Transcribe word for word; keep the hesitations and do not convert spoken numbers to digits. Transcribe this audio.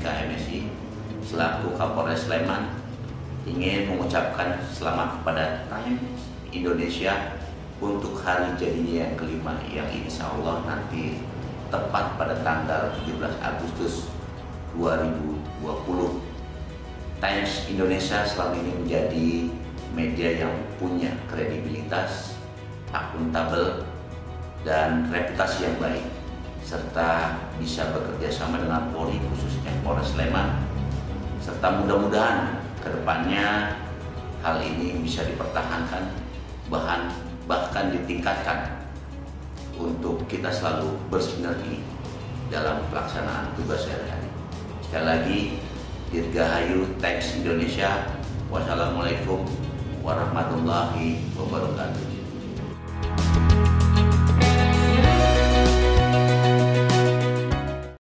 K M S I selaku Kapolres Sleman ingin mengucapkan selamat kepada Times Indonesia untuk hari jadinya yang kelima, yang insya Allah nanti tepat pada tanggal tujuh belas Agustus dua ribu dua puluh. Times Indonesia selama ini menjadi media yang punya kredibilitas, akuntabel, dan reputasi yang baik, serta bisa bekerja sama dengan Polri, khususnya Polres Sleman, serta mudah-mudahan kedepannya hal ini bisa dipertahankan, bahkan bahkan ditingkatkan untuk kita selalu bersinergi dalam pelaksanaan tugas sehari-hari. Sekali lagi, Dirgahayu Times Indonesia. Wassalamualaikum warahmatullahi wabarakatuh.